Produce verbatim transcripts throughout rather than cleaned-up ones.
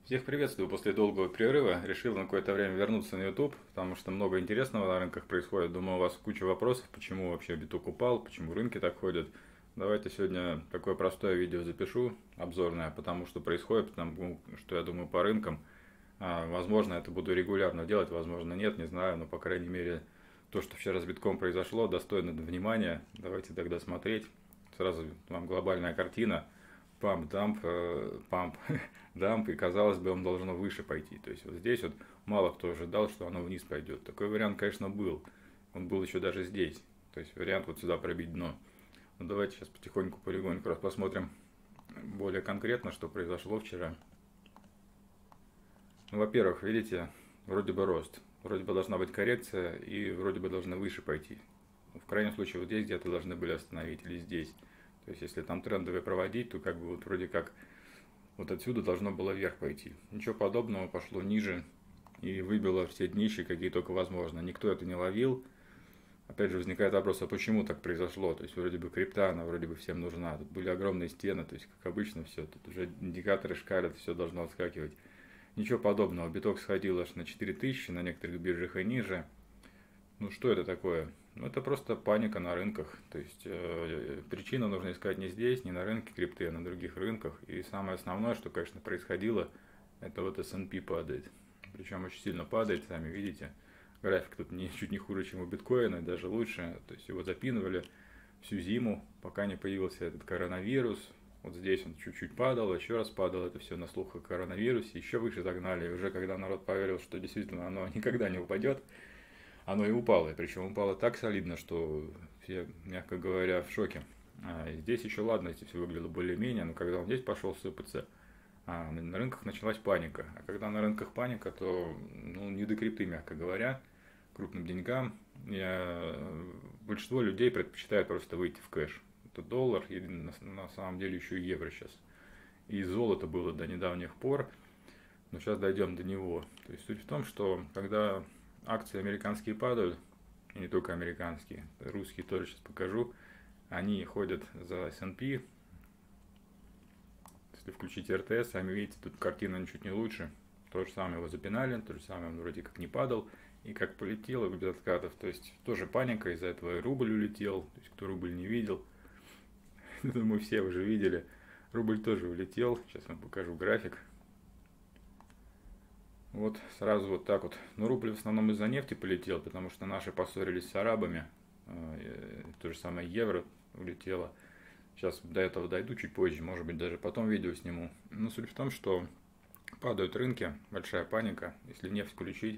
Всех приветствую после долгого перерыва. Решил на какое-то время вернуться на YouTube, потому что много интересного на рынках происходит. Думаю, у вас куча вопросов, почему вообще биток упал, почему рынки так ходят. Давайте сегодня такое простое видео запишу, обзорное, потому что происходит, потому что я думаю по рынкам. А, возможно, это буду регулярно делать, возможно, нет, не знаю, но по крайней мере то, что вчера с битком произошло, достойно внимания. Давайте тогда смотреть. Сразу вам глобальная картина. Памп, дамп, э, памп, дамп, и казалось бы, он должно выше пойти. То есть вот здесь вот мало кто ожидал, что оно вниз пойдет. Такой вариант, конечно, был. Он был еще даже здесь. То есть вариант вот сюда пробить дно. Ну давайте сейчас потихоньку, полегоньку раз посмотрим более конкретно, что произошло вчера. Ну, во-первых, видите, вроде бы рост. Вроде бы должна быть коррекция и вроде бы должны выше пойти. В крайнем случае вот здесь где-то должны были остановить или здесь. То есть если там трендовые проводить, то как бы вот вроде как вот отсюда должно было вверх пойти. Ничего подобного, пошло ниже и выбило все днища, какие только возможно. Никто это не ловил. Опять же возникает вопрос, а почему так произошло? То есть вроде бы крипта, она вроде бы всем нужна. Тут были огромные стены, то есть как обычно все. Тут уже индикаторы шкалят, все должно отскакивать. Ничего подобного. Биток сходил аж на четыре тысячи, на некоторых биржах и ниже. Ну что это такое? Ну это просто паника на рынках. То есть э, причину нужно искать не здесь, не на рынке крипты, а на других рынках. И самое основное, что, конечно, происходило, это вот эс энд пи падает. Причем очень сильно падает, сами видите. График тут не, чуть не хуже, чем у биткоина, даже лучше. То есть его запинывали всю зиму, пока не появился этот коронавирус. Вот здесь он чуть-чуть падал, еще раз падал, это все на слух о коронавирусе, еще выше загнали. И уже когда народ поверил, что действительно оно никогда не упадет, оно и упало. И причем упало так солидно, что все, мягко говоря, в шоке. А здесь еще ладно, здесь все выглядело более-менее, но когда он здесь пошел сыпаться, а на рынках началась паника. А когда на рынках паника, то ну, не до крипты, мягко говоря, крупным деньгам. Я, большинство людей предпочитают просто выйти в кэш. Это доллар, и на, на самом деле еще и евро сейчас. И золото было до недавних пор, но сейчас дойдем до него. То есть суть в том, что когда акции американские падают, и не только американские, русские тоже сейчас покажу, они ходят за эс энд пи. Если включить эр тэ эс, сами видите, тут картина ничуть не лучше. То же самое его запинали, то же самое он вроде как не падал, и как полетело без откатов. То есть тоже паника, из-за этого и рубль улетел, то есть кто рубль не видел, думаю, все уже видели, рубль тоже улетел. Сейчас вам покажу график. Вот сразу вот так вот. Но рубль в основном из-за нефти полетел, потому что наши поссорились с арабами. То же самое евро улетело. Сейчас до этого дойду чуть позже, может быть даже потом видео сниму. Но суть в том, что падают рынки, большая паника. Если нефть включить,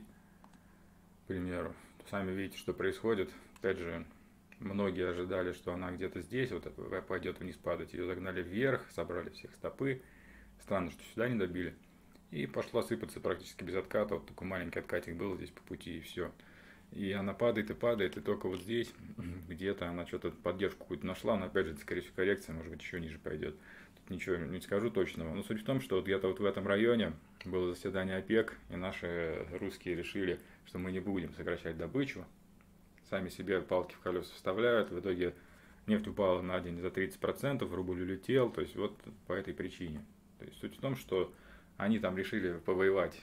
к примеру, то сами видите, что происходит. Опять же, многие ожидали, что она где-то здесь, вот пойдет вниз падать. Ее загнали вверх, собрали всех стопы. Странно, что сюда не добили. И пошла сыпаться практически без отката. Вот такой маленький откатик был здесь по пути, и все. И она падает и падает, и только вот здесь где-то она что-то поддержку какую-то нашла, но опять же, это, скорее всего, коррекция, может быть, еще ниже пойдет. Тут ничего не скажу точного. Но суть в том, что вот где-то вот в этом районе было заседание ОПЕК, и наши русские решили, что мы не будем сокращать добычу. Сами себе палки в колеса вставляют. В итоге нефть упала на день за тридцать процентов, рубль улетел. То есть вот по этой причине. То есть суть в том, что они там решили повоевать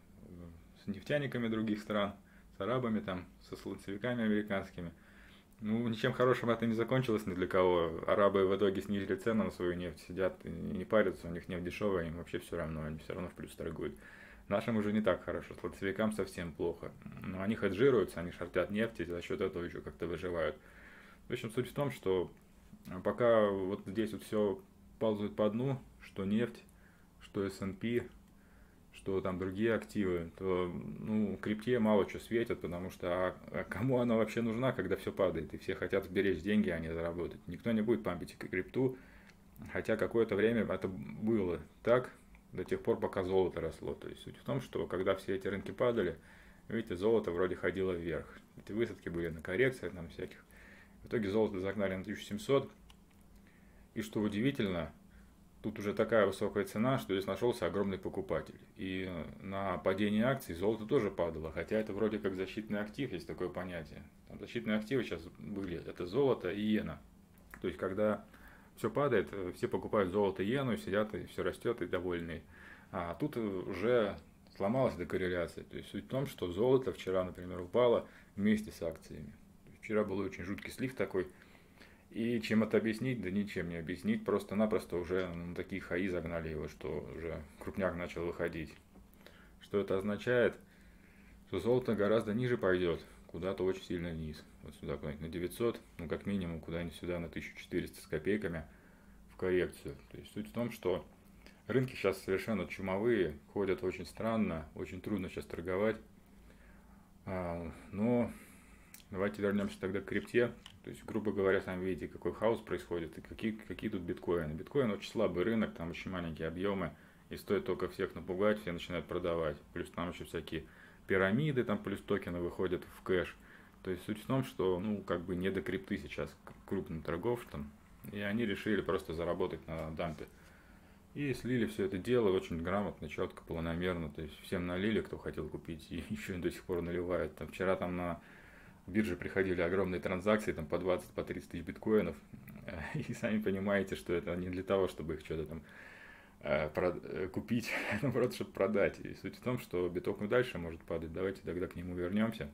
с нефтяниками других стран, с арабами, там, со сланцевиками американскими. Ну, ничем хорошим это не закончилось ни для кого. Арабы в итоге снизили цену на свою нефть, сидят и не парятся, у них нефть дешевая, им вообще все равно, они все равно в плюс торгуют. Нашим уже не так хорошо, сланцевикам совсем плохо. Но они хеджируются, они шортят нефть, и за счет этого еще как-то выживают. В общем, суть в том, что пока вот здесь вот все ползает по дну, что нефть, что эс энд пи, что там другие активы, то ну, крипте мало что светит, потому что а, а кому она вообще нужна, когда все падает, и все хотят сберечь деньги, а не заработать. Никто не будет пампить крипту, хотя какое-то время это было так, до тех пор, пока золото росло. То есть суть в том, что когда все эти рынки падали, видите, золото вроде ходило вверх. Эти высадки были на коррекциях там всяких. В итоге золото загнали на тысячу семьсот. И что удивительно, тут уже такая высокая цена, что здесь нашелся огромный покупатель. И на падение акций золото тоже падало, хотя это вроде как защитный актив, есть такое понятие. Там защитные активы сейчас были, это золото и иена. То есть когда все падает, все покупают золото и иену, сидят, и все растет, и довольны. А тут уже сломалась эта корреляция. То есть суть в том, что золото вчера, например, упало вместе с акциями. Вчера был очень жуткий слив такой. И чем это объяснить? Да ничем не объяснить. Просто-напросто уже на такие хаи загнали его, что уже крупняк начал выходить. Что это означает? Что золото гораздо ниже пойдет, куда-то очень сильно вниз. Вот сюда куда-нибудь на девятьсот, ну как минимум куда-нибудь сюда на тысячу четыреста с копейками в коррекцию. То есть суть в том, что рынки сейчас совершенно чумовые, ходят очень странно, очень трудно сейчас торговать. А, но давайте вернемся тогда к крипте. То есть, грубо говоря, сами видите, какой хаос происходит и какие, какие тут биткоины. Биткоин очень слабый рынок, там очень маленькие объемы. И стоит только всех напугать, все начинают продавать. Плюс там еще всякие пирамиды, там плюс токены выходят в кэш. То есть суть в том, что ну как бы не до крипты сейчас крупным торговцам. И они решили просто заработать на дампе. И слили все это дело очень грамотно, четко, планомерно. То есть всем налили, кто хотел купить, и еще до сих пор наливают. Там вчера там на бирже приходили огромные транзакции, там по двадцать, по тридцать тысяч биткоинов. И сами понимаете, что это не для того, чтобы их что-то там э, купить, а наоборот, чтобы продать. И суть в том, что биток и дальше может падать. Давайте тогда к нему вернемся.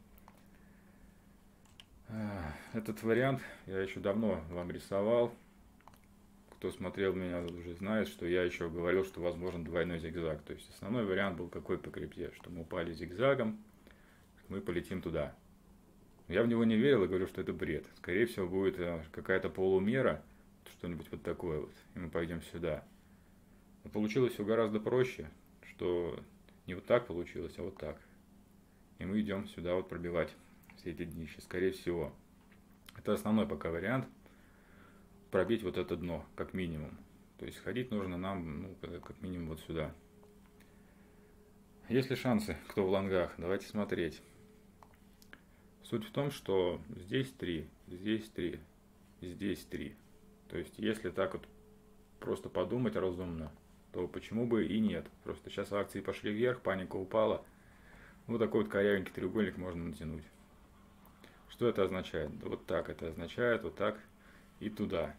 Этот вариант я еще давно вам рисовал. Кто смотрел меня, уже знает, что я еще говорил, что возможен двойной зигзаг. То есть основной вариант был какой по крипте, что мы упали зигзагом, мы полетим туда. Я в него не верил и говорю, что это бред. Скорее всего, будет какая-то полумера, что-нибудь вот такое вот, и мы пойдем сюда. Но получилось все гораздо проще, что не вот так получилось, а вот так. И мы идем сюда вот пробивать все эти днища, скорее всего. Это основной пока вариант. Пробить вот это дно, как минимум. То есть ходить нужно нам, ну, как минимум вот сюда. Есть ли шансы, кто в лонгах? Давайте смотреть. Суть в том, что здесь три, здесь три, здесь три. То есть если так вот просто подумать разумно, то почему бы и нет. Просто сейчас акции пошли вверх, паника упала. Вот такой вот корявенький треугольник можно натянуть. Что это означает? Да вот так это означает, вот так и туда.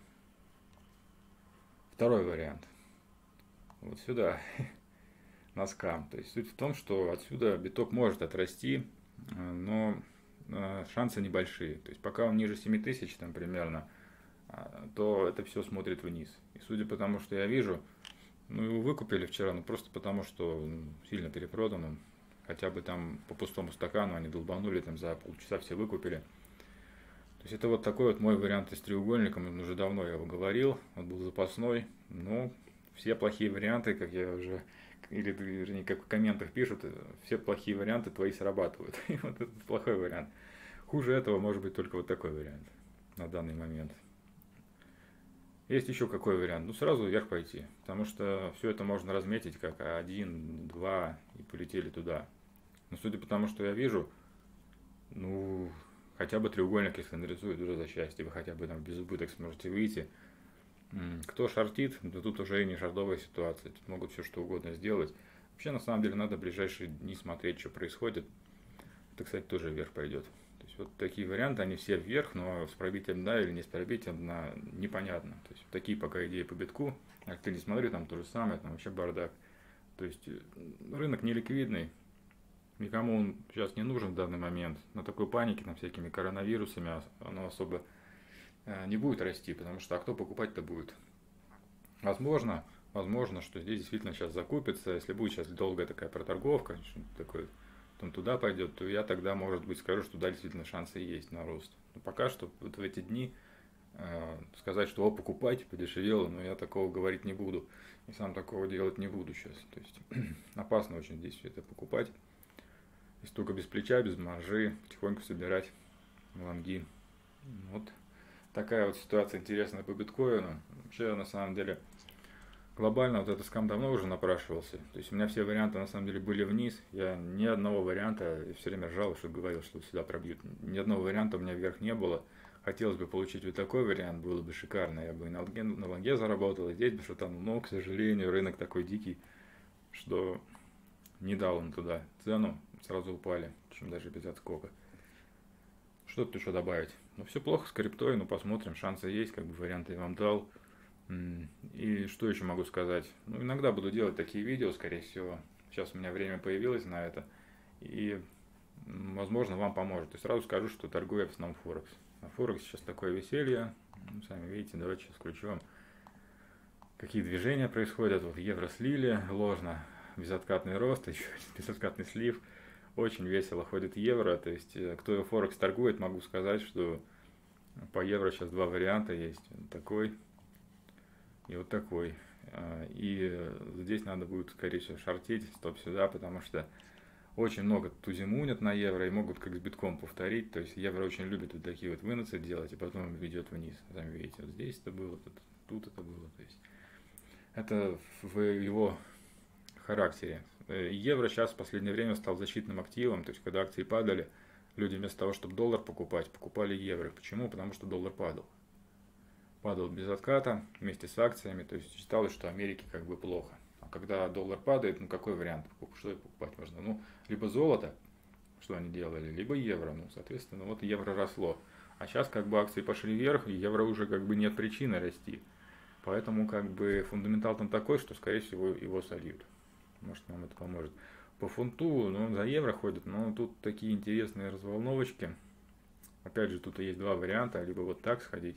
Второй вариант. Вот сюда, на скам. То есть суть в том, что отсюда биток может отрасти, но шансы небольшие. То есть пока он ниже семи тысяч там примерно, то это все смотрит вниз. И судя по тому, что я вижу, ну его выкупили вчера, ну просто потому, что ну, сильно перепродан. Хотя бы там по пустому стакану они долбанули, там за полчаса все выкупили. То есть это вот такой вот мой вариант с треугольником, уже давно я его говорил, он был запасной, но все плохие варианты, как я уже, или вернее, как в комментах пишут, все плохие варианты твои срабатывают. И вот это плохой вариант. Хуже этого может быть только вот такой вариант на данный момент. Есть еще какой вариант? Ну сразу вверх пойти, потому что все это можно разметить как один, два и полетели туда. Но судя по тому, что я вижу, ну хотя бы треугольник, если нарисует, уже за счастье, вы хотя бы там без убыток сможете выйти. Кто шортит, да тут уже и не шортовая ситуация, тут могут все что угодно сделать. Вообще на самом деле надо в ближайшие дни смотреть, что происходит. Это, кстати, тоже вверх пойдет. То есть вот такие варианты, они все вверх, но с пробитием дна или не с пробитием дна непонятно. То есть такие пока идеи по битку. А ты не смотри, там то же самое, там вообще бардак. То есть рынок неликвидный. Никому он сейчас не нужен в данный момент. На такой панике, там всякими коронавирусами, оно особо не будет расти, потому что а кто покупать-то будет? Возможно, возможно, что здесь действительно сейчас закупится. Если будет сейчас долгая такая проторговка, что-нибудь такое, потом туда пойдет, то я тогда, может быть, скажу, что да, действительно шансы есть на рост. Но пока что вот в эти дни э, сказать, что о, покупайте, подешевело, но я такого говорить не буду. И сам такого делать не буду сейчас. То есть опасно очень здесь все это покупать. Если только без плеча, без маржи, потихоньку собирать лонги. Вот такая вот ситуация интересная по биткоину. Вообще, на самом деле, глобально вот этот скам давно уже напрашивался. То есть у меня все варианты на самом деле были вниз. Я ни одного варианта, я все время ржал, что говорил, что сюда пробьют. Ни одного варианта у меня вверх не было. Хотелось бы получить вот такой вариант, было бы шикарно. Я бы и на лонге, на лонге заработал, и здесь бы что-то, но, к сожалению, рынок такой дикий, что не дал он туда цену. Сразу упали, причем даже без отскока. Что тут еще добавить? Ну, все плохо с криптой, но посмотрим, шансы есть, как бы варианты я вам дал. И что еще могу сказать? Ну, иногда буду делать такие видео, скорее всего. Сейчас у меня время появилось на это. И, возможно, вам поможет. И сразу скажу, что торгую я в основном Форекс. На Форекс сейчас такое веселье. Ну, сами видите, давайте сейчас включу вам, какие движения происходят. Вот евро слили ложно, безоткатный рост, еще безоткатный слив. Очень весело ходит евро. То есть, кто Форекс торгует, могу сказать, что по евро сейчас два варианта есть. Такой и вот такой. И здесь надо будет, скорее всего, шортить, стоп сюда, потому что очень много тузимунят на евро и могут как с битком повторить. То есть евро очень любит вот такие вот выносы делать, и потом ведет вниз. Сами видите, вот здесь это было, тут, тут это было. То есть это в его характере. Евро сейчас в последнее время стал защитным активом. То есть когда акции падали, люди вместо того, чтобы доллар покупать, покупали евро. Почему? Потому что доллар падал. Падал без отката вместе с акциями. То есть считалось, что Америке как бы плохо. А когда доллар падает, ну какой вариант? Что покупать можно? Ну, либо золото, что они делали, либо евро. Ну, соответственно, вот евро росло. А сейчас как бы акции пошли вверх, и евро уже как бы нет причины расти. Поэтому как бы фундаментал там такой, что скорее всего его сольют. Может, нам это поможет. По фунту, ну, за евро ходит, но тут такие интересные разволновочки. Опять же, тут есть два варианта. Либо вот так сходить,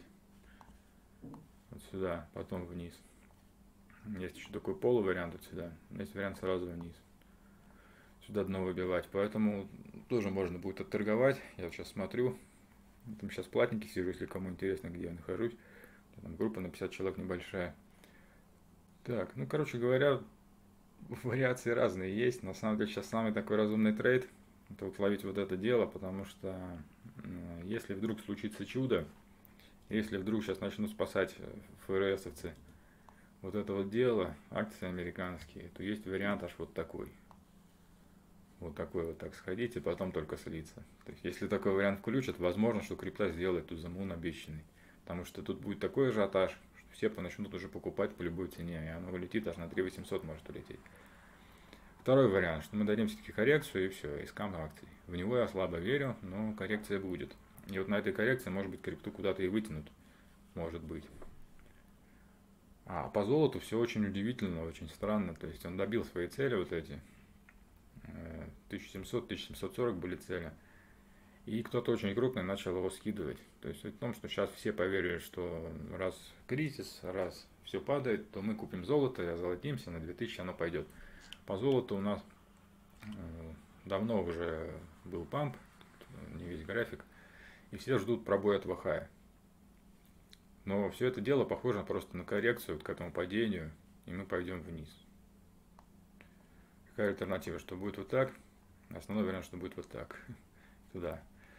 вот сюда, потом вниз. Есть еще такой полувариант вот сюда. Есть вариант сразу вниз. Сюда дно выбивать. Поэтому тоже можно будет отторговать. Я вот сейчас смотрю. Там сейчас платники сижу, если кому интересно, где я нахожусь. Там группа на пятьдесят человек небольшая. Так, ну, короче говоря, вариации разные есть. На самом деле сейчас самый такой разумный трейд — это вот ловить вот это дело, потому что если вдруг случится чудо, если вдруг сейчас начнут спасать ФРСовцы вот это вот дело, акции американские, то есть вариант аж вот такой. Вот такой вот так сходить и потом только слиться. То есть если такой вариант включат, возможно, что крипта сделает тузамун обещанный. Потому что тут будет такой ажиотаж, что все начнут уже покупать по любой цене, и оно улетит аж на три тысячи восемьсот может улететь. Второй вариант, что мы дадим все-таки коррекцию и все, и скам акций. В него я слабо верю, но коррекция будет. И вот на этой коррекции, может быть, крипту куда-то и вытянут. Может быть. А по золоту все очень удивительно, очень странно. То есть он добил свои цели, вот эти тысяча семьсот — тысяча семьсот сорок были цели. И кто-то очень крупный начал его скидывать. То есть суть в том, что сейчас все поверили, что раз кризис, раз все падает, то мы купим золото и озолотимся, на две тысячи оно пойдет. По золоту у нас давно уже был памп, не весь график, и все ждут пробоя этого хая. Но все это дело похоже просто на коррекцию к этому падению, и мы пойдем вниз. Какая альтернатива? Что будет вот так? Основной вариант, что будет вот так. Туда.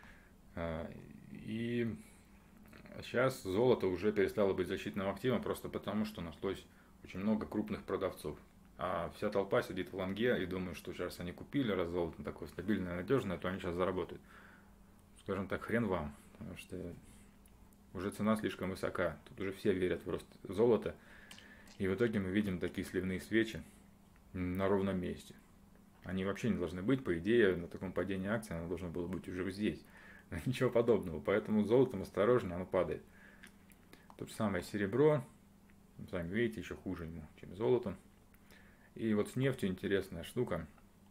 И сейчас золото уже перестало быть защитным активом, просто потому, что нашлось очень много крупных продавцов. А вся толпа сидит в лонге и думает, что сейчас они купили, раз золото такое стабильное, надежное, то они сейчас заработают. Скажем так, хрен вам, потому что уже цена слишком высока. Тут уже все верят в рост золота. И в итоге мы видим такие сливные свечи на ровном месте. Они вообще не должны быть, по идее, на таком падении акций оно должно было быть уже здесь. Но ничего подобного. Поэтому с золотом осторожно, оно падает. То же самое серебро. Сами видите, еще хуже ему, чем золото. И вот с нефтью интересная штука.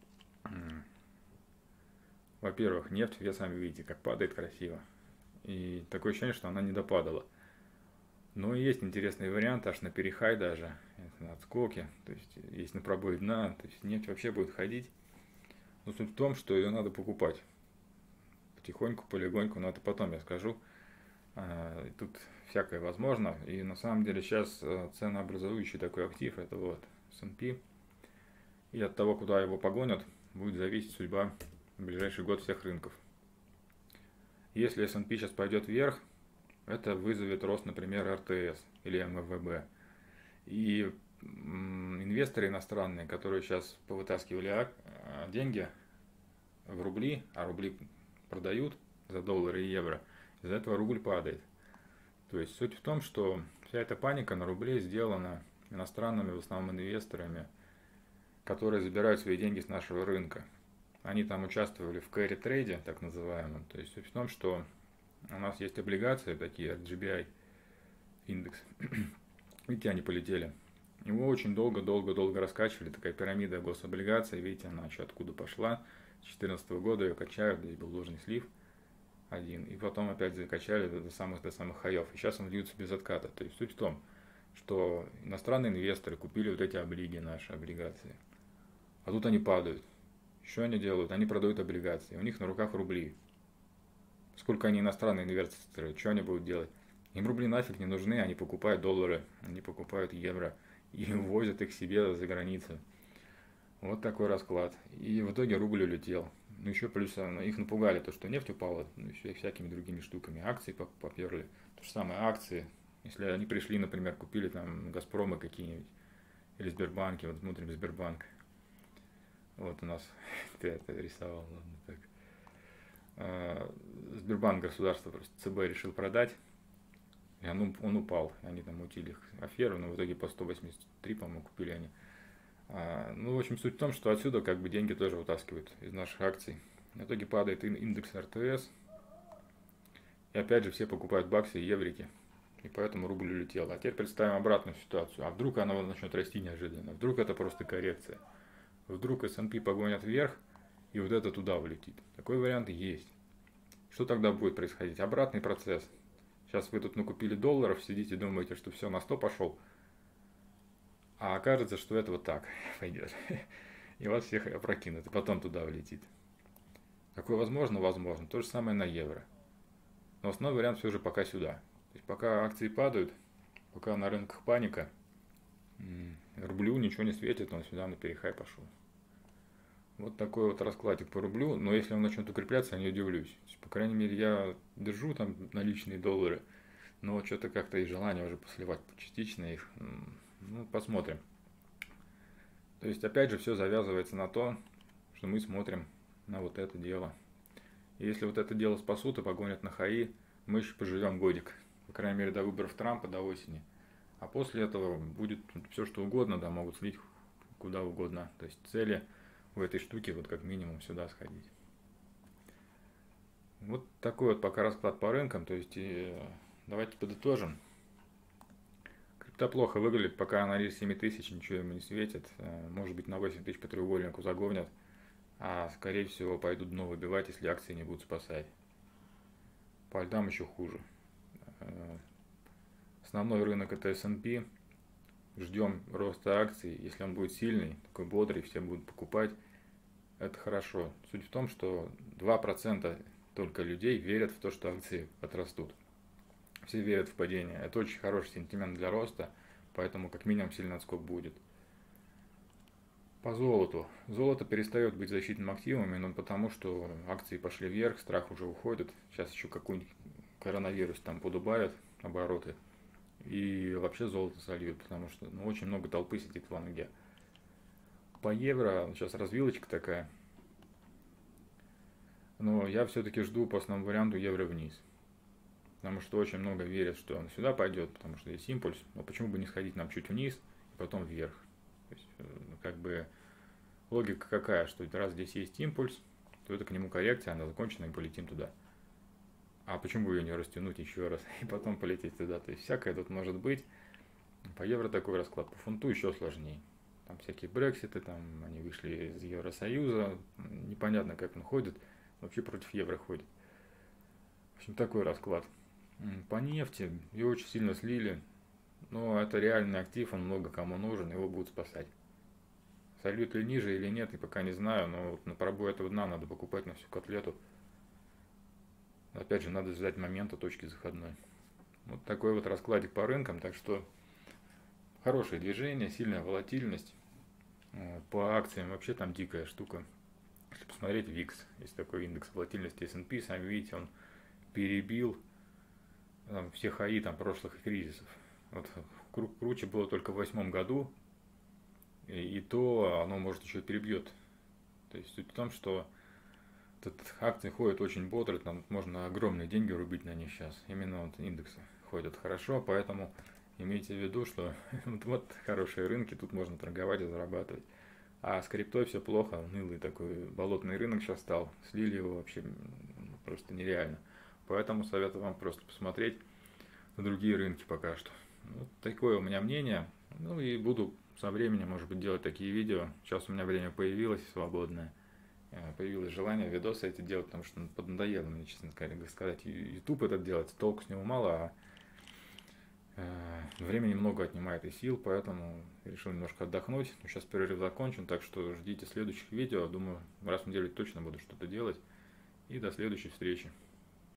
Во-первых, нефть, вы сами видите, как падает красиво. И такое ощущение, что она не допадала. Но есть интересные варианты, аж на перехай даже, на отскоке, то есть есть на пробой дна, то есть нефть вообще будет ходить. Но суть в том, что ее надо покупать. Потихоньку, полегоньку, но это потом я скажу. Тут всякое возможно. И на самом деле сейчас ценообразующий такой актив, это вот эс энд пи. И от того, куда его погонят, будет зависеть судьба в ближайший год всех рынков. Если эс энд пи сейчас пойдет вверх, это вызовет рост, например, эр тэ эс или эм эф вэ бэ. И инвесторы иностранные, которые сейчас повытаскивали деньги в рубли, а рубли продают за доллары и евро, из-за этого рубль падает. То есть суть в том, что вся эта паника на рубле сделана иностранными в основном инвесторами, которые забирают свои деньги с нашего рынка. Они там участвовали в carry трейде, так называемом. То есть суть в том, что у нас есть облигации такие, эр джи би ай индекс. Видите, они полетели. Его очень долго-долго-долго раскачивали, такая пирамида гособлигаций, видите, она еще откуда пошла. С две тысячи четырнадцатого года ее качают, здесь был ложный слив один, и потом опять закачали до самых, до самых хаев. И сейчас он льется без отката. То есть суть в том, что иностранные инвесторы купили вот эти облиги, наши облигации. А тут они падают. Что они делают? Они продают облигации. У них на руках рубли. Сколько они иностранные инвесторы, что они будут делать? Им рубли нафиг не нужны, они покупают доллары, они покупают евро и увозят их себе за границу. Вот такой расклад. И в итоге рубль улетел. Ну еще плюс их напугали, то что нефть упала, ну еще и всякими другими штуками. Акции поперли. То же самое акции. Если они пришли, например, купили там Газпромы какие-нибудь или Сбербанки, вот смотрим Сбербанк. Вот у нас, ты это рисовал, ладно так. Сбербанк государство просто ЦБ решил продать, и он, он упал, они там мутили их аферу, но в итоге по сто восемьдесят три, по-моему, купили они. А, ну, в общем, суть в том, что отсюда как бы деньги тоже вытаскивают из наших акций. В итоге падает индекс эр тэ эс, и опять же все покупают баксы и еврики, и поэтому рубль улетел. А теперь представим обратную ситуацию, а вдруг она начнет расти неожиданно, вдруг это просто коррекция, вдруг эс энд пи погонят вверх, и вот это туда улетит. Такой вариант есть. Что тогда будет происходить? Обратный процесс. Сейчас вы тут накупили долларов, сидите, думаете, что все, на сто пошел. А окажется, что это вот так пойдет. И вас всех опрокинут, и потом туда улетит. Такое возможно? Возможно. То же самое на евро. Но основной вариант все же пока сюда. То есть пока акции падают, пока на рынках паника, рублю ничего не светит, он сюда на перехай пошел. Вот такой вот раскладик по рублю, но если он начнет укрепляться, я не удивлюсь. По крайней мере, я держу там наличные доллары, но вот что-то как-то и желание уже посливать частично их. Ну, посмотрим. То есть, опять же, все завязывается на то, что мы смотрим на вот это дело. И если вот это дело спасут и погонят на хаи, мы еще поживем годик. По крайней мере, до выборов Трампа, до осени. А после этого будет все что угодно, да, могут слить куда угодно. То есть, цели в этой штуке вот как минимум сюда сходить. Вот такой вот пока расклад по рынкам. То есть и давайте подытожим. Крипта плохо выглядит, пока анализ семь тысяч, ничего ему не светит. Может быть на восемь тысяч по треугольнику загонят. А скорее всего пойдут дно выбивать, если акции не будут спасать. По льдам еще хуже. Основной рынок это эс энд пи. Ждем роста акций. Если он будет сильный, такой бодрый, все будут покупать, это хорошо. Суть в том, что два процента только людей верят в то, что акции отрастут. Все верят в падение. Это очень хороший сентимент для роста, поэтому как минимум сильный отскок будет. По золоту. Золото перестает быть защитным активом, именно потому, что акции пошли вверх, страх уже уходит. Сейчас еще какой-нибудь коронавирус там подубавят обороты. И вообще золото сольют, потому что ну, очень много толпы сидит в лонге. По евро, сейчас развилочка такая. Но я все-таки жду по основному варианту евро вниз. Потому что очень много верят, что он сюда пойдет, потому что есть импульс. Но почему бы не сходить нам чуть вниз и потом вверх? То есть, как бы логика какая, что раз здесь есть импульс, то это к нему коррекция, она закончена и полетим туда. А почему бы ее не растянуть еще раз и потом полететь туда? То есть всякое тут может быть. По евро такой расклад, по фунту еще сложнее. Там всякие брекситы, там они вышли из Евросоюза, непонятно как он ходит, вообще против евро ходит. В общем, такой расклад. По нефти ее очень сильно слили, но это реальный актив, он много кому нужен, его будут спасать. Сольют ли ниже или нет, я пока не знаю, но вот на пробой этого дна надо покупать на всю котлету. Опять же, надо ждать момента точки заходной. Вот такой вот раскладик по рынкам, так что хорошее движение, сильная волатильность. По акциям вообще там дикая штука. Если посмотреть викс, есть такой индекс волатильности эс энд пи, сами видите, он перебил там, все хаи там, прошлых кризисов. Вот, круче было только в восьмом году, и, и то оно может еще перебьет. То есть суть в том, что акции ходят очень бодро, там можно огромные деньги рубить на них сейчас. Именно вот индексы ходят хорошо, поэтому имейте в виду, что вот, вот хорошие рынки, тут можно торговать и зарабатывать. А с криптой все плохо, унылый такой болотный рынок сейчас стал, слили его вообще просто нереально. Поэтому советую вам просто посмотреть на другие рынки пока что. Вот такое у меня мнение. Ну и буду со временем, может быть, делать такие видео. Сейчас у меня время появилось свободное. Э, Появилось желание видосы эти делать, потому что ну, поднадоело мне, честно сказать, YouTube этот делать. Толку с него мало, а э, времени много отнимает и сил, поэтому решил немножко отдохнуть. Но сейчас перерыв закончен, так что ждите следующих видео. Думаю, раз в неделю точно буду что-то делать. И до следующей встречи.